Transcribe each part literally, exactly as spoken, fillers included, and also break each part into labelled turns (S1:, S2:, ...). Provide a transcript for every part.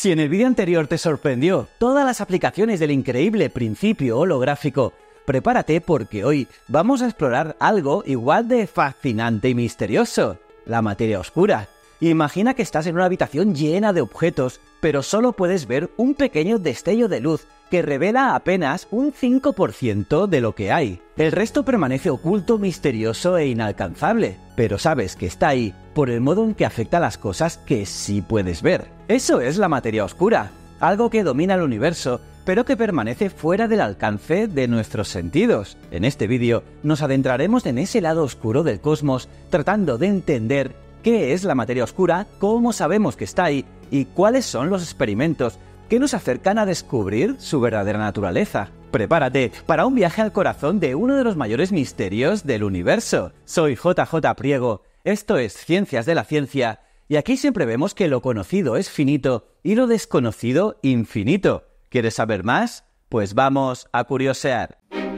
S1: Si en el vídeo anterior te sorprendió todas las aplicaciones del increíble principio holográfico, prepárate porque hoy vamos a explorar algo igual de fascinante y misterioso: la materia oscura. Imagina que estás en una habitación llena de objetos, pero solo puedes ver un pequeño destello de luz que revela apenas un cinco por ciento de lo que hay. El resto permanece oculto, misterioso e inalcanzable, pero sabes que está ahí por el modo en que afecta a las cosas que sí puedes ver. Eso es la materia oscura, algo que domina el universo, pero que permanece fuera del alcance de nuestros sentidos. En este vídeo nos adentraremos en ese lado oscuro del cosmos, tratando de entender qué es la materia oscura, cómo sabemos que está ahí y cuáles son los experimentos que nos acercan a descubrir su verdadera naturaleza. Prepárate para un viaje al corazón de uno de los mayores misterios del universo. Soy J J Priego, esto es Ciencias de la Ciencia, y aquí siempre vemos que lo conocido es finito y lo desconocido infinito. ¿Quieres saber más? Pues vamos a curiosear.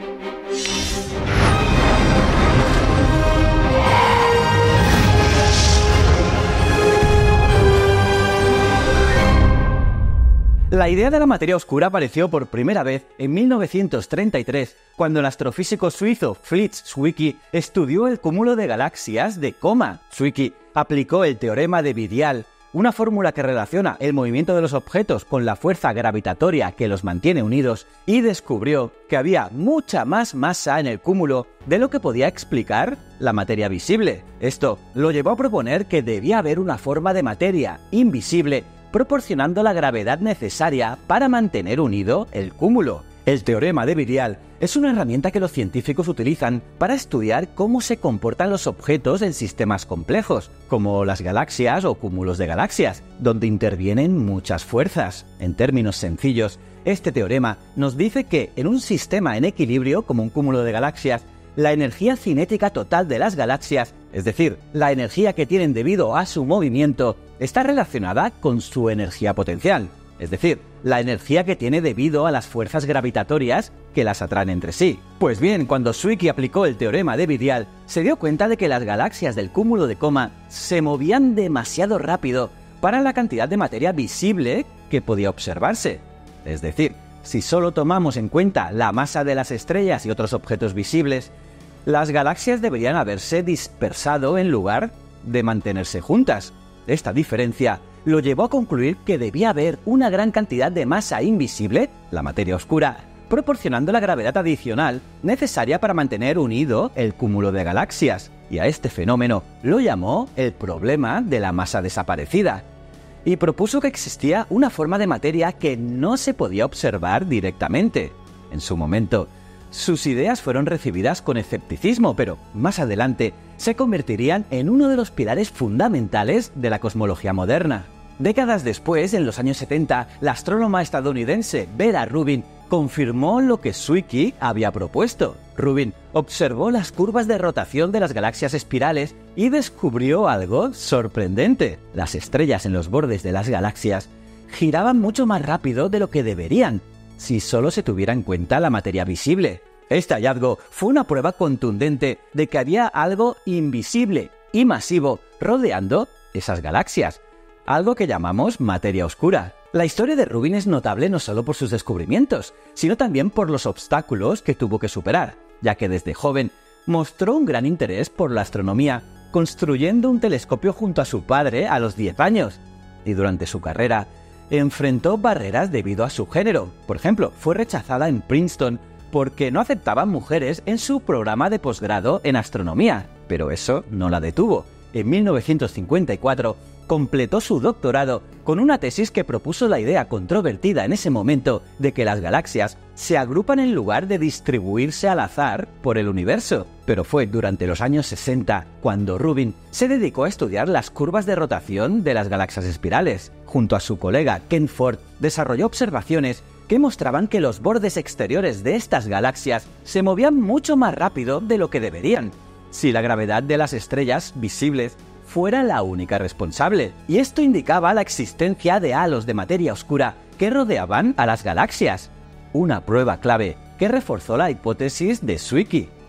S1: La idea de la materia oscura apareció por primera vez en mil novecientos treinta y tres, cuando el astrofísico suizo Fritz Zwicky estudió el cúmulo de galaxias de Coma. Zwicky aplicó el teorema de Vidial, una fórmula que relaciona el movimiento de los objetos con la fuerza gravitatoria que los mantiene unidos, y descubrió que había mucha más masa en el cúmulo de lo que podía explicar la materia visible. Esto lo llevó a proponer que debía haber una forma de materia invisible proporcionando la gravedad necesaria para mantener unido el cúmulo. El teorema de Vidial es una herramienta que los científicos utilizan para estudiar cómo se comportan los objetos en sistemas complejos, como las galaxias o cúmulos de galaxias, donde intervienen muchas fuerzas. En términos sencillos, este teorema nos dice que en un sistema en equilibrio, como un cúmulo de galaxias, la energía cinética total de las galaxias, es decir, la energía que tienen debido a su movimiento, está relacionada con su energía potencial, es decir, la energía que tiene debido a las fuerzas gravitatorias que las atraen entre sí. Pues bien, cuando Zwicky aplicó el teorema de Vidial, se dio cuenta de que las galaxias del cúmulo de Coma se movían demasiado rápido para la cantidad de materia visible que podía observarse. Es decir, si solo tomamos en cuenta la masa de las estrellas y otros objetos visibles, las galaxias deberían haberse dispersado en lugar de mantenerse juntas. Esta diferencia lo llevó a concluir que debía haber una gran cantidad de masa invisible, la materia oscura, proporcionando la gravedad adicional necesaria para mantener unido el cúmulo de galaxias, y a este fenómeno lo llamó el problema de la masa desaparecida, y propuso que existía una forma de materia que no se podía observar directamente. En su momento, sus ideas fueron recibidas con escepticismo, pero más adelante se convertirían en uno de los pilares fundamentales de la cosmología moderna. Décadas después, en los años setenta, la astrónoma estadounidense Vera Rubin confirmó lo que Zwicky había propuesto. Rubin observó las curvas de rotación de las galaxias espirales y descubrió algo sorprendente. Las estrellas en los bordes de las galaxias giraban mucho más rápido de lo que deberían, si solo se tuviera en cuenta la materia visible. Este hallazgo fue una prueba contundente de que había algo invisible y masivo rodeando esas galaxias, algo que llamamos materia oscura. La historia de Rubin es notable no solo por sus descubrimientos, sino también por los obstáculos que tuvo que superar, ya que desde joven mostró un gran interés por la astronomía, construyendo un telescopio junto a su padre a los diez años, y durante su carrera enfrentó barreras debido a su género. Por ejemplo, fue rechazada en Princeton porque no aceptaban mujeres en su programa de posgrado en astronomía, pero eso no la detuvo. En mil novecientos cincuenta y cuatro completó su doctorado con una tesis que propuso la idea controvertida en ese momento de que las galaxias se agrupan en lugar de distribuirse al azar por el universo. Pero fue durante los años sesenta cuando Rubin se dedicó a estudiar las curvas de rotación de las galaxias espirales. Junto a su colega Ken Ford, desarrolló observaciones que mostraban que los bordes exteriores de estas galaxias se movían mucho más rápido de lo que deberían, si la gravedad de las estrellas visibles fuera la única responsable, y esto indicaba la existencia de halos de materia oscura que rodeaban a las galaxias, una prueba clave que reforzó la hipótesis de Zwicky.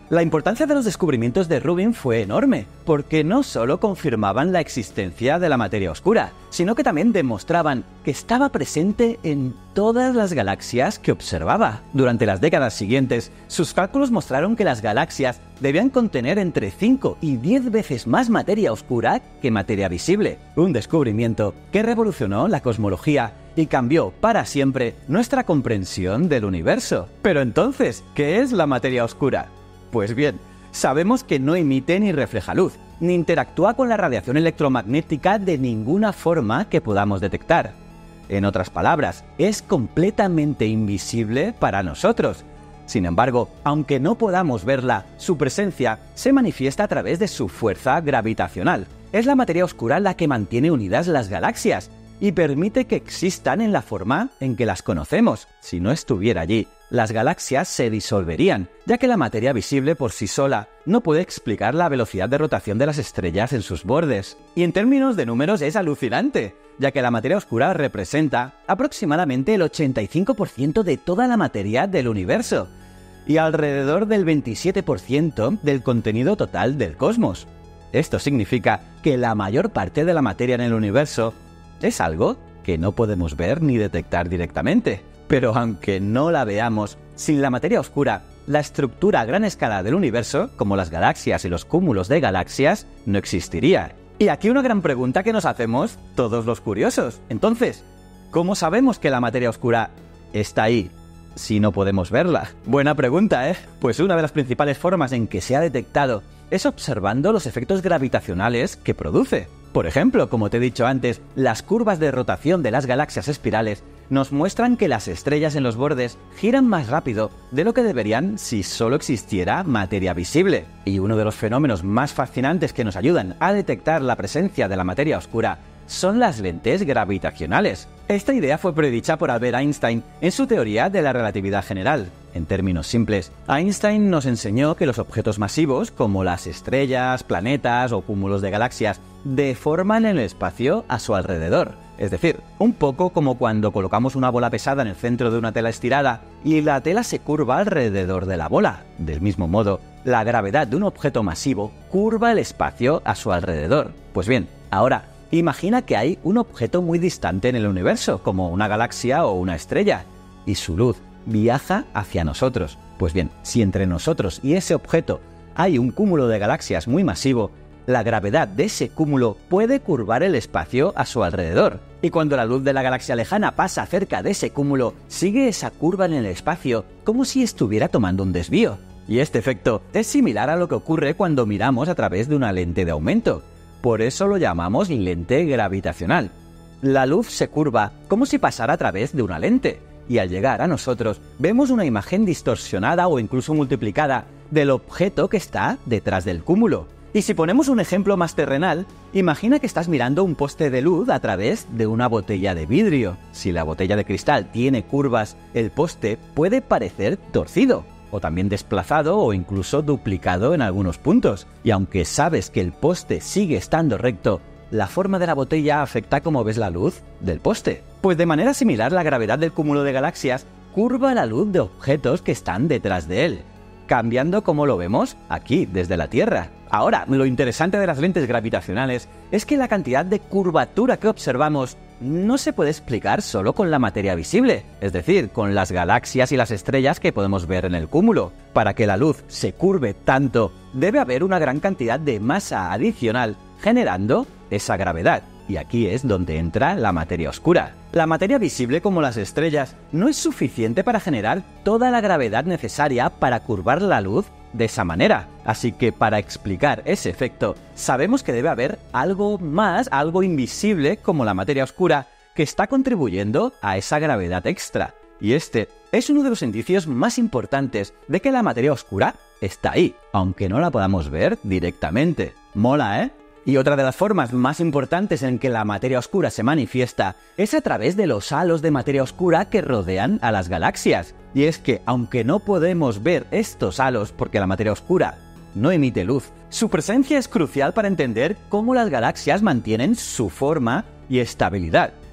S1: La importancia de los descubrimientos de Rubin fue enorme, porque no solo confirmaban la existencia de la materia oscura, sino que también demostraban que estaba presente en todas las galaxias que observaba. Durante las décadas siguientes, sus cálculos mostraron que las galaxias debían contener entre cinco y diez veces más materia oscura que materia visible, un descubrimiento que revolucionó la cosmología y cambió para siempre nuestra comprensión del universo. Pero entonces, ¿qué es la materia oscura? Pues bien, sabemos que no emite ni refleja luz, ni interactúa con la radiación electromagnética de ninguna forma que podamos detectar. En otras palabras, es completamente invisible para nosotros. Sin embargo, aunque no podamos verla, su presencia se manifiesta a través de su fuerza gravitacional. Es la materia oscura la que mantiene unidas las galaxias y permite que existan en la forma en que las conocemos. Si no estuviera allí, las galaxias se disolverían, ya que la materia visible por sí sola no puede explicar la velocidad de rotación de las estrellas en sus bordes. Y en términos de números es alucinante, ya que la materia oscura representa aproximadamente el ochenta y cinco por ciento de toda la materia del universo y alrededor del veintisiete por ciento del contenido total del cosmos. Esto significa que la mayor parte de la materia en el universo es algo que no podemos ver ni detectar directamente. Pero aunque no la veamos, sin la materia oscura, la estructura a gran escala del universo, como las galaxias y los cúmulos de galaxias, no existiría. Y aquí una gran pregunta que nos hacemos todos los curiosos. Entonces, ¿cómo sabemos que la materia oscura está ahí si no podemos verla? Buena pregunta, ¿eh? Pues una de las principales formas en que se ha detectado es observando los efectos gravitacionales que produce. Por ejemplo, como te he dicho antes, las curvas de rotación de las galaxias espirales nos muestran que las estrellas en los bordes giran más rápido de lo que deberían si solo existiera materia visible. Y uno de los fenómenos más fascinantes que nos ayudan a detectar la presencia de la materia oscura son las lentes gravitacionales. Esta idea fue predicha por Albert Einstein en su teoría de la relatividad general. En términos simples, Einstein nos enseñó que los objetos masivos, como las estrellas, planetas o cúmulos de galaxias, deforman el espacio a su alrededor. Es decir, un poco como cuando colocamos una bola pesada en el centro de una tela estirada y la tela se curva alrededor de la bola. Del mismo modo, la gravedad de un objeto masivo curva el espacio a su alrededor. Pues bien, ahora, imagina que hay un objeto muy distante en el universo, como una galaxia o una estrella, y su luz viaja hacia nosotros. Pues bien, si entre nosotros y ese objeto hay un cúmulo de galaxias muy masivo, la gravedad de ese cúmulo puede curvar el espacio a su alrededor. Y cuando la luz de la galaxia lejana pasa cerca de ese cúmulo, sigue esa curva en el espacio como si estuviera tomando un desvío. Y este efecto es similar a lo que ocurre cuando miramos a través de una lente de aumento. Por eso lo llamamos lente gravitacional. La luz se curva como si pasara a través de una lente, y al llegar a nosotros vemos una imagen distorsionada o incluso multiplicada del objeto que está detrás del cúmulo. Y si ponemos un ejemplo más terrenal, imagina que estás mirando un poste de luz a través de una botella de vidrio. Si la botella de cristal tiene curvas, el poste puede parecer torcido, o también desplazado o incluso duplicado en algunos puntos. Y aunque sabes que el poste sigue estando recto, la forma de la botella afecta cómo ves la luz del poste. Pues de manera similar, la gravedad del cúmulo de galaxias curva la luz de objetos que están detrás de él, cambiando cómo lo vemos aquí, desde la Tierra. Ahora, lo interesante de las lentes gravitacionales es que la cantidad de curvatura que observamos no se puede explicar solo con la materia visible, es decir, con las galaxias y las estrellas que podemos ver en el cúmulo. Para que la luz se curve tanto, debe haber una gran cantidad de masa adicional generando esa gravedad. Y aquí es donde entra la materia oscura. La materia visible, como las estrellas, no es suficiente para generar toda la gravedad necesaria para curvar la luz de esa manera. Así que para explicar ese efecto, sabemos que debe haber algo más, algo invisible como la materia oscura, que está contribuyendo a esa gravedad extra. Y este es uno de los indicios más importantes de que la materia oscura está ahí, aunque no la podamos ver directamente. Mola, ¿eh? Y otra de las formas más importantes en que la materia oscura se manifiesta es a través de los halos de materia oscura que rodean a las galaxias. Y es que, aunque no podemos ver estos halos porque la materia oscura no emite luz, su presencia es crucial para entender cómo las galaxias mantienen su forma y estabilidad.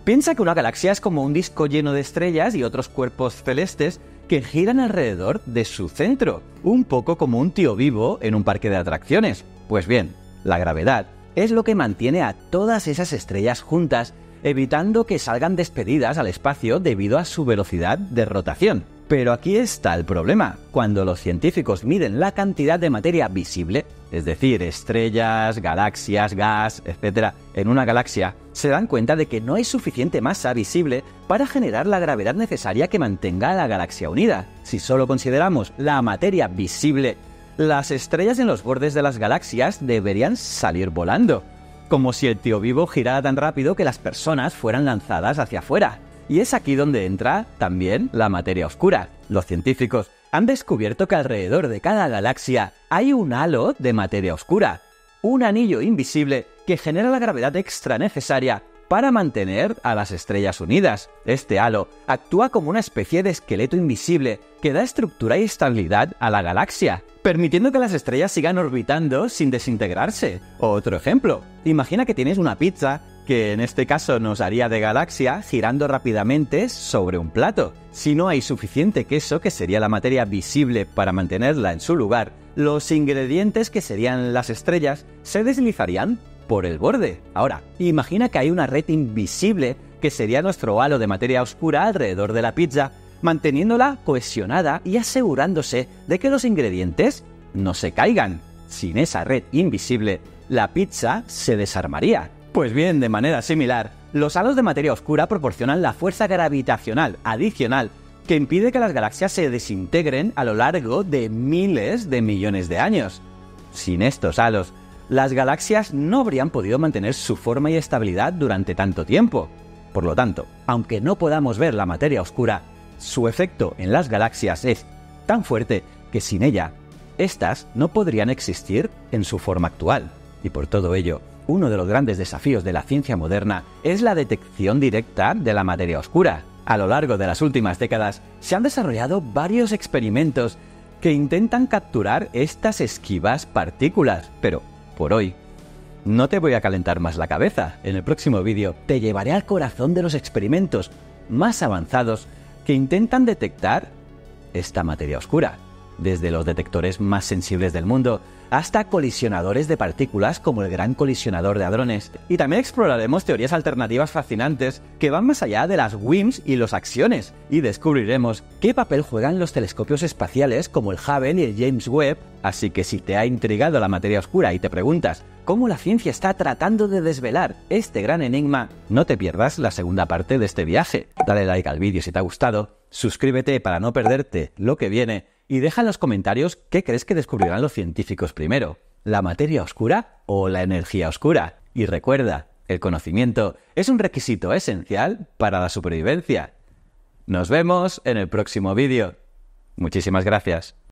S1: Piensa que una galaxia es como un disco lleno de estrellas y otros cuerpos celestes que giran alrededor de su centro, un poco como un tío vivo en un parque de atracciones. Pues bien, la gravedad es lo que mantiene a todas esas estrellas juntas, evitando que salgan despedidas al espacio debido a su velocidad de rotación. Pero aquí está el problema. Cuando los científicos miden la cantidad de materia visible, es decir, estrellas, galaxias, gas, etcétera, en una galaxia, se dan cuenta de que no hay suficiente masa visible para generar la gravedad necesaria que mantenga a la galaxia unida. Si solo consideramos la materia visible, las estrellas en los bordes de las galaxias deberían salir volando, como si el tío vivo girara tan rápido que las personas fueran lanzadas hacia afuera. Y es aquí donde entra también la materia oscura. Los científicos han descubierto que alrededor de cada galaxia hay un halo de materia oscura, un anillo invisible que genera la gravedad extra necesaria para mantener a las estrellas unidas. Este halo actúa como una especie de esqueleto invisible que da estructura y estabilidad a la galaxia, permitiendo que las estrellas sigan orbitando sin desintegrarse. Otro ejemplo, imagina que tienes una pizza, que en este caso nos haría de galaxia, girando rápidamente sobre un plato. Si no hay suficiente queso, que sería la materia visible para mantenerla en su lugar, los ingredientes, que serían las estrellas, se deslizarían por el borde. Ahora, imagina que hay una red invisible, que sería nuestro halo de materia oscura alrededor de la pizza, manteniéndola cohesionada y asegurándose de que los ingredientes no se caigan. Sin esa red invisible, la pizza se desarmaría. Pues bien, de manera similar, los halos de materia oscura proporcionan la fuerza gravitacional adicional que impide que las galaxias se desintegren a lo largo de miles de millones de años. Sin estos halos, las galaxias no habrían podido mantener su forma y estabilidad durante tanto tiempo. Por lo tanto, aunque no podamos ver la materia oscura, su efecto en las galaxias es tan fuerte que sin ella, éstas no podrían existir en su forma actual. Y por todo ello, uno de los grandes desafíos de la ciencia moderna es la detección directa de la materia oscura. A lo largo de las últimas décadas se han desarrollado varios experimentos que intentan capturar estas esquivas partículas, pero por hoy no te voy a calentar más la cabeza. En el próximo vídeo te llevaré al corazón de los experimentos más avanzados que intentan detectar esta materia oscura, desde los detectores más sensibles del mundo hasta colisionadores de partículas como el Gran Colisionador de Hadrones. Y también exploraremos teorías alternativas fascinantes que van más allá de las W I M Ps y los axiones, y descubriremos qué papel juegan los telescopios espaciales como el Hubble y el James Webb. Así que si te ha intrigado la materia oscura y te preguntas cómo la ciencia está tratando de desvelar este gran enigma, no te pierdas la segunda parte de este viaje. Dale like al vídeo si te ha gustado, suscríbete para no perderte lo que viene, y deja en los comentarios qué crees que descubrirán los científicos primero, la materia oscura o la energía oscura. Y recuerda, el conocimiento es un requisito esencial para la supervivencia. Nos vemos en el próximo vídeo. Muchísimas gracias.